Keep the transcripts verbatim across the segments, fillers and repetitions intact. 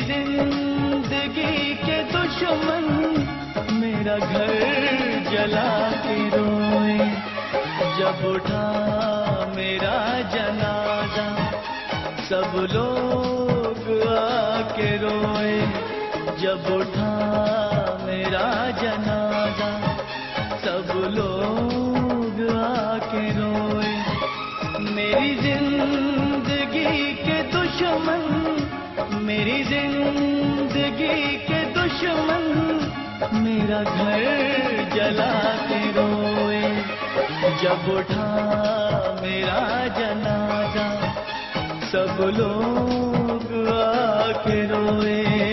जिंदगी के दुश्मन मेरा घर जला के रोए। जब उठा मेरा जनाजा सब लोग आके रोए। जब उठा मेरा जनाजा सब लोग आके रोए। मेरी जिंदगी के दुश्मन मेरी जिंदगी के दुश्मन मेरा घर जला के रोए। जब उठा मेरा जनाजा सब लोग आके रोए।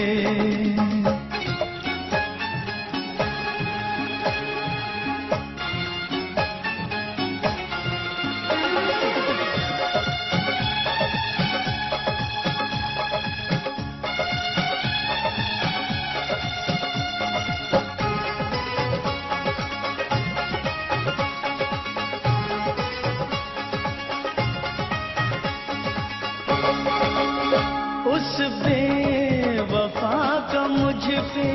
उस बेवफा का मुझ पे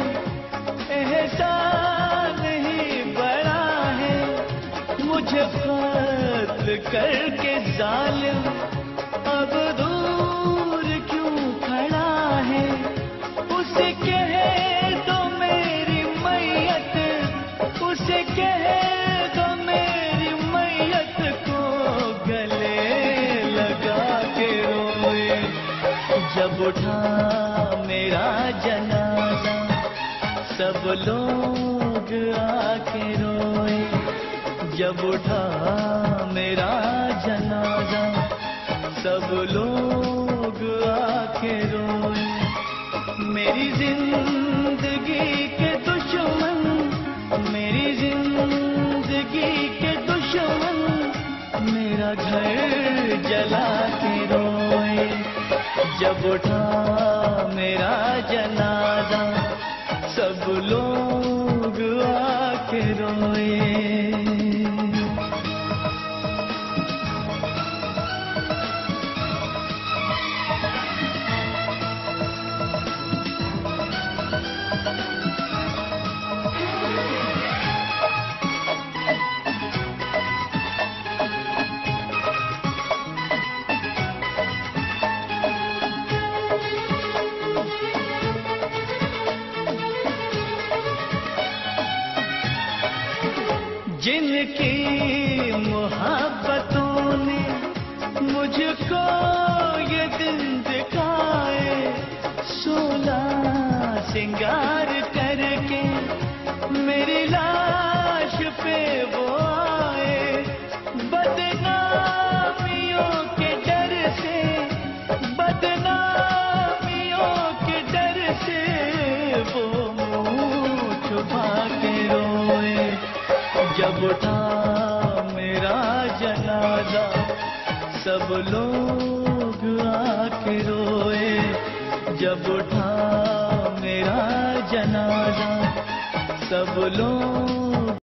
एहसान ही बड़ा है। मुझे कत्ल करके जालिम अब दूर क्यों खड़ा है। उसे कहे तो मेरी मैयत उसे कहे तो मेरी मैयत को गले लगा के रोए। जब उठा मेरा जनाजा सब लोग आके रोए। जब उठा मेरा जनाजा सब लोग आके रोए। मेरी जिंदगी के दुश्मन मेरी जिंदगी के दुश्मन मेरा घर जला के रोए। जब उठा मेरा जनाजा सब लोग आके रोए। जिनकी मोहब्बतों ने मुझको ये दिन दिखाए। सोलह सिंगार करके मेरी लाश पे वो आए। बदनामियों के डर से बदनामियों के डर से वो मुँह छुपा के रोए। जब उठा मेरा जनाजा सब लोग आके रोए। जब उठा मेरा जनाजा सब लोग